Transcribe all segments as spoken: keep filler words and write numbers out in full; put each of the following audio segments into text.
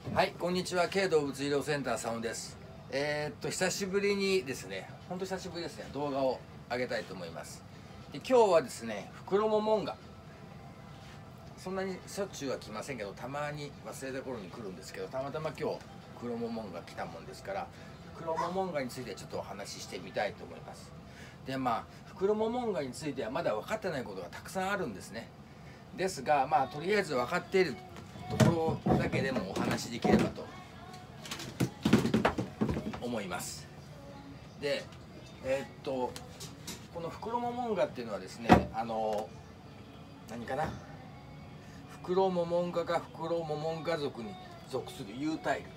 はい、こんにちは。軽動物医療センター佐野です。えー、っと久しぶりにですね、本当久しぶりですね、動画を上げたいと思います。で、今日はですね、フクロモモンガ。そんなにしょっちゅうは来ませんけど、たまに忘れた頃に来るんですけど、たまたま今日フクロモモンガ来たもんですから、フクロモモンガについてちょっとお話ししてみたいと思います。で、まあフクロモモンガについてはまだ分かってないことがたくさんあるんですね。ですが、まあとりあえず分かっているところだけでもお話しできればと思います。で、えー、っとこのフクロモモンガっていうのはですね、あの何かな、フクロモモンガがフクロモモンガ属に属する有袋類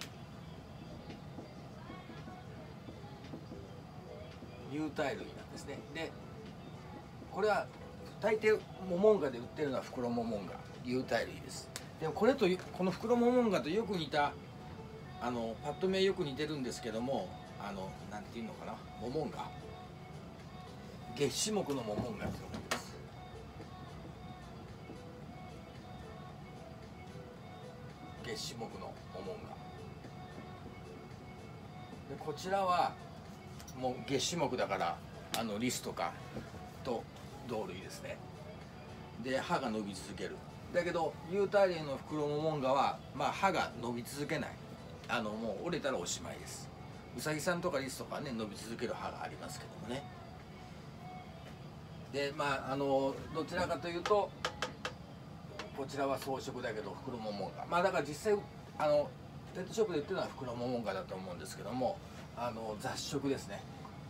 有袋類なんですね。で、これは大抵モモンガで売ってるのはフクロモモンガ有袋類です。でもこれとこのフクロモモンガとよく似た、あのパッと見よく似てるんですけども、あのなんていうのかな、モモンガ、月種目のモモンガということです。月種目のモモンガで、こちらはもう月種目だから、あのリスとかと同類ですね。で、歯が伸び続ける。だけど有袋類のフクロモモンガは、まあ、歯が伸び続けない。あのもう折れたらおしまいです。ウサギさんとかリスとかね、伸び続ける歯がありますけどもね。で、まああのどちらかというと、こちらは草食だけどフクロモモンガ、まあだから実際あのペットショップで売ってるのはフクロモモンガだと思うんですけども、あの雑食ですね。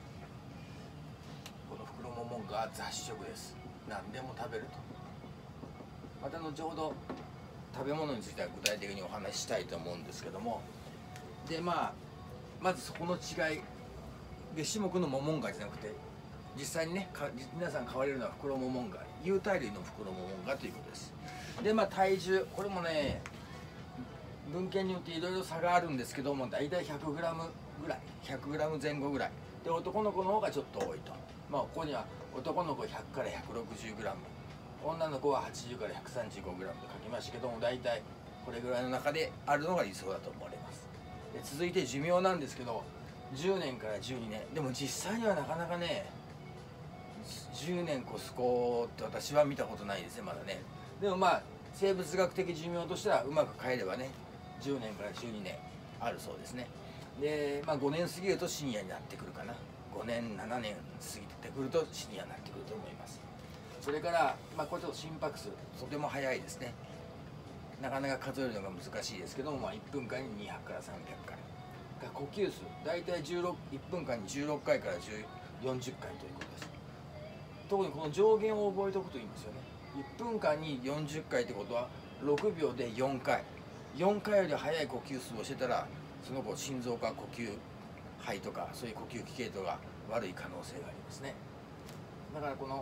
このフクロモモンガは雑食です。何でも食べると。また後ほど食べ物については具体的にお話ししたいと思うんですけども、で、まあまずそこの違い、月種目のモモンガじゃなくて、実際にね皆さん飼われるのはフクロモモンガ、有袋類のフクロモモンガということです。で、まあ体重、これもね文献によっていろいろ差があるんですけども、大体 ひゃくグラム ぐらい、 ひゃくグラム 前後ぐらいで、男の子の方がちょっと多いと。まあここには男の子ひゃくから ひゃくろくじゅうグラム、 女の子ははちじゅうから ひゃくさんじゅうごグラム と書きましたけども、大体これぐらいの中であるのが理想だと思われます。で、続いて寿命なんですけど、じゅうねんからじゅうにねん。でも実際にはなかなかねじゅうねん越す子って私は見たことないですね、まだね。でもまあ生物学的寿命としてはうまく変えればね、じゅうねんからじゅうにねんあるそうですね。で、まあ、ごねん過ぎるとシニアになってくるかな。ごねんななねん過ぎてくるとシニアになってくると思います。それから、まあ、これちょっと心拍数とても速いですね。なかなか数えるのが難しいですけども、まあ、いっぷんかんににひゃくからさんびゃくかい。呼吸数大体じゅうろく、いっぷんかんにじゅうろっかいからよんじゅっかいということです。特にこの上限を覚えておくといいんですよね。いっぷんかんによんじゅっかいってことはろくびょうでよんかい、よんかいより速い呼吸数をしてたら、その子心臓か呼吸肺とかそういう呼吸器系統が悪い可能性がありますね。だからこの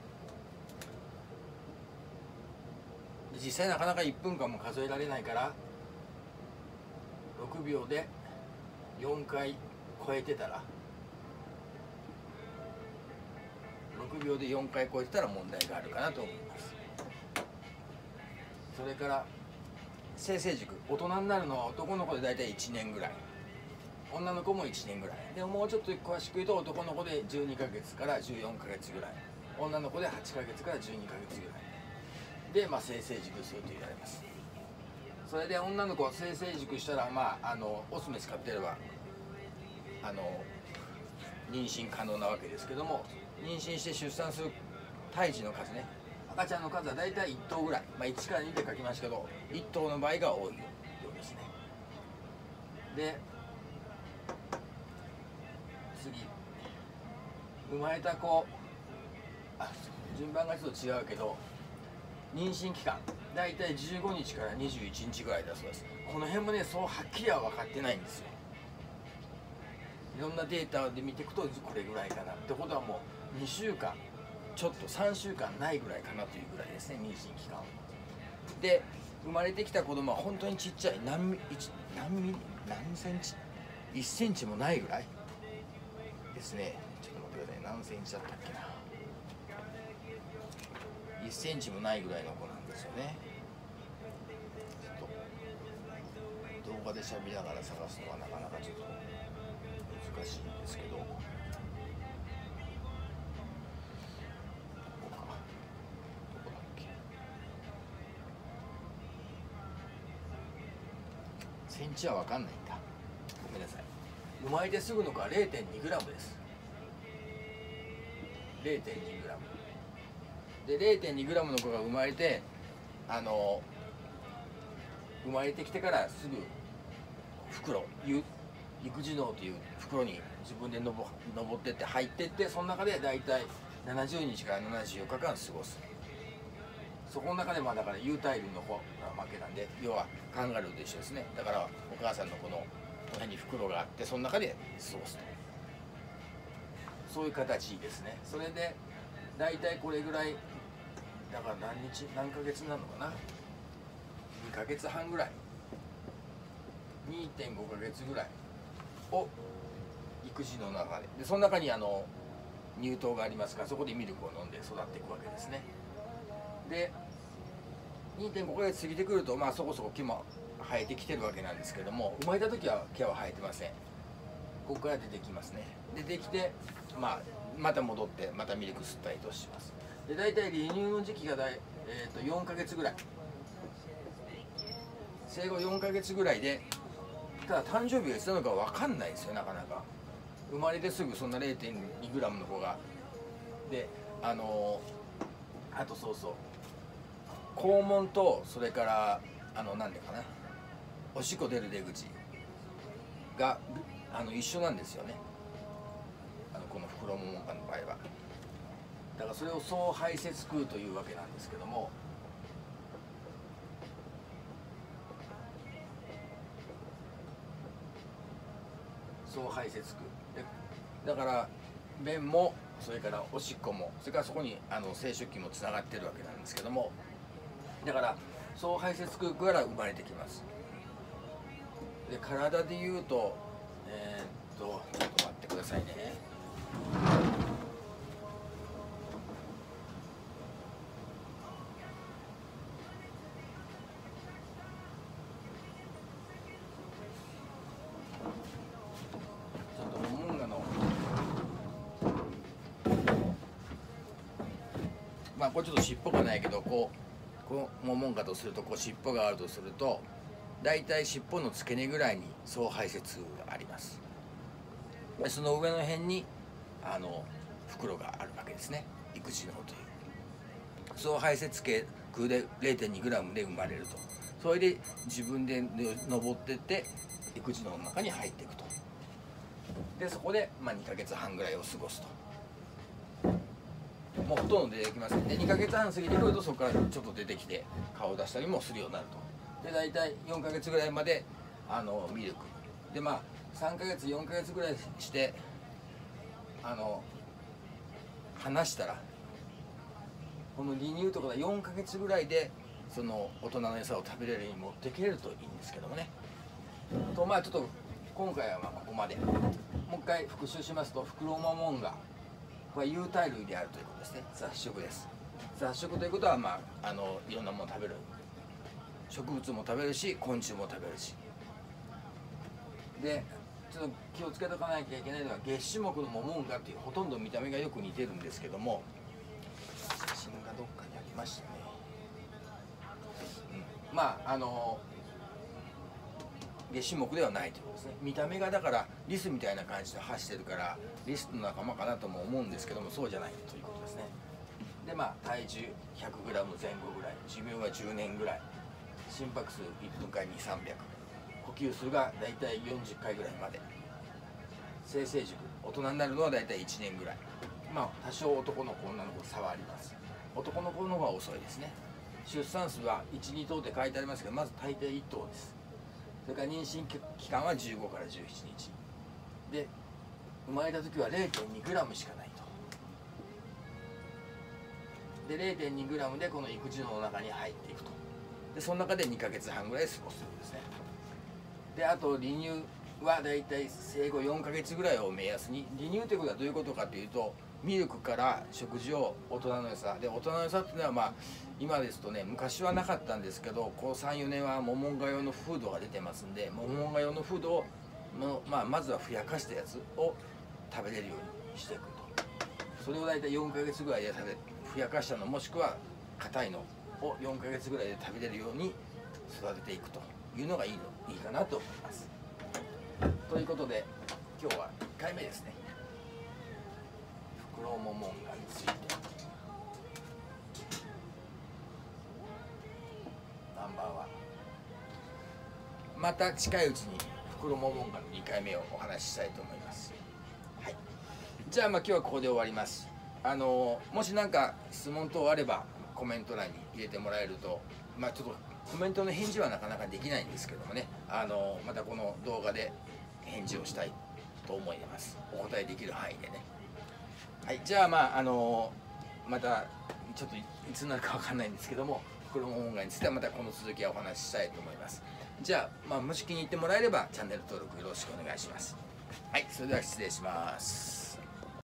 実際なかなかいっぷんかんも数えられないから、ろくびょうでよんかい超えてたら、ろくびょうでよんかい超えてたら問題があるかなと思います。それから性成熟、大人になるのは男の子で大体いちねんぐらい、女の子もいちねんぐらいでも、もうちょっと詳しく言うと男の子でじゅうにかげつからじゅうよんかげつぐらい、女の子ではちかげつからじゅうにかげつぐらいで、まあ、性成熟すると言われます。それで女の子は性成熟したら、まあ、あのオスメス飼ってればあの妊娠可能なわけですけども、妊娠して出産する胎児の数ね、赤ちゃんの数は大体いっとうぐらい、まあ、いちからにで書きましたけど、いっとうの場合が多いようですね。で、次、生まれた子、あ、順番がちょっと違うけど、妊娠期間大体じゅうごにちからにじゅういちにちぐらいだそうです。この辺もね、そうはっきりは分かってないんですよ。いろんなデータで見ていくとこれぐらいかなってことは、もうにしゅうかんちょっと、さんしゅうかんないぐらいかなというぐらいですね、妊娠期間で。生まれてきた子供は本当にちっちゃい、何ミリ、何ミリ、何センチ、いっセンチもないぐらいですね。ちょっと待ってください、何センチだったっけな、いっセンチもないぐらいの子なんですよね。ちょっと動場で喋りながら探すのはなかなかちょっと難しいんですけど、ここか、どこだっけ。センチは分かんないんだ、ごめんなさい。生まれてすぐの子は れいてんにグラム です。 れいてんにグラム で れいてんにグラム の子が生まれて、あの生まれてきてからすぐ袋、育児嚢という袋に自分でのぼ登ってって入ってって、その中で大体ななじゅうにちからななじゅうよっかかん過ごす。そこの中でまあだから有袋類の方が負けなんで、要はカンガルーと一緒ですね。だからお母さんのこのこの辺に袋があって、その中で過ごすと、そういう形ですね。それで大体これぐらいだから、何日何ヶ月なのかな、にかげつはんぐらい、にてんごかげつぐらいを育児の中で、でその中にあの乳頭がありますから、そこでミルクを飲んで育っていくわけですね。で にてんごかげつ過ぎてくると、まあそこそこ毛も生えてきてるわけなんですけども、生まれた時は毛は生えてません。ここから出てきますね。でできて、まあ、また戻ってまたミルク吸ったりとします。で大体離乳の時期がだい、えー、とよんかげつぐらい、生後よんかげつぐらいで、ただ誕生日がいつなのか分かんないですよ、なかなか。生まれてすぐそんな れいてんにグラム の子が、であのー、あとそうそう、肛門とそれからあのなんでかな、おしっこ出る出口があの一緒なんですよね、あのこの袋ももんかの場合は。だからそれを総排泄腔というわけなんですけども、総排泄腔で、だから便もそれからおしっこも、それからそこにあの生殖器もつながってるわけなんですけども、だから総排泄腔から生まれてきます。で体でいうと、えー、っとちょっと待ってくださいね。ちょっとモモンガの、まあこれちょっと尻尾がないけど、こうこうモモンガとすると、こう尻尾があるとすると、だいたい尻尾の付け根ぐらいに総排泄があります。でその上の辺にあの袋があるわけですね、育児嚢という。総排泄腔で れいてんにグラム で生まれると。それで自分で登ってって育児嚢の中に入っていくと。でそこで、まあ、にかげつはんぐらいを過ごすと。もうほとんど出てきません。でにかげつはん過ぎてくると、そこからちょっと出てきて顔を出したりもするようになると。で大体よんかげつぐらいまであのミルクで、まあさんかげつよんかげつぐらいしてあの離したら、この離乳とかがよんかげつぐらいでその大人の餌を食べれるように持っていけるといいんですけどもね。とまあちょっと今回はまあここまで。もう一回復習しますと、フクロモモンガは有袋類であるということですね。雑食です。雑食ということは、まあ、あのいろんなものを食べる、植物も食べるし昆虫も食べるし、でちょっと気をつけとかなきゃいけないのは、月種目のモモンガっていう、ほとんど見た目がよく似てるんですけども、写真がどっかにありましたね。うん、まああの月種目ではないということですね。見た目がだからリスみたいな感じで走ってるから、リスの仲間かなとも思うんですけども、そうじゃないということですね。でまあ体重 ひゃくグラム 前後ぐらい、寿命がじゅうねんぐらい、心拍数いっぷんかんにせんさんびゃく、呼吸数がだいたいよんじゅっかいぐらいまで、性成熟、大人になるのはだいたいいちねんぐらい。まあ多少男の子女の子差はあります。男の子の方が遅いですね。出産数はいち、に頭って書いてありますけど、まず大抵いっ頭です。それから妊娠期間はじゅうごからじゅうしちにちで、生まれた時は れいてんにグラム しかないと。で れいてんにグラム でこの育児嚢の中に入っていくと。でその中でにかげつはんぐらい過ごすんですね。であと離乳はだいたい生後よんかげつぐらいを目安に、離乳ということはどういうことかというと、 ミルクから食事を大人の餌で、大人の餌っていうのはまあ今ですとね、昔はなかったんですけど、このさん、よねんはモモンガ用のフードが出てますんで、モモンガ用のフードをの、まあ、まずはふやかしたやつを食べれるようにしていくと。それを大体よんかげつぐらいで食べふやかしたの、もしくは硬いのをよんかげつぐらいで食べれるように育てていくというのがいいのいいかなと思います。ということで今日はいっかいめですね。フクロモモンガについてナンバーワン、また近いうちにフクロモモンガのにかいめをお話ししたいと思います。はい、じゃあまあ今日はここで終わります。あのもし何か質問等あればコメント欄に入れてもらえると、まあちょっとコメントの返事はなかなかできないんですけどもね、あのまたこの動画で返事をしたいと思います。お答えできる範囲でね。はい、じゃあまああのまたちょっといつになるかわかんないんですけども、フクロモモンガについてはまたこの続きはお話ししたいと思います。じゃあまあもし気に入ってもらえればチャンネル登録よろしくお願いします。はい、それでは失礼します。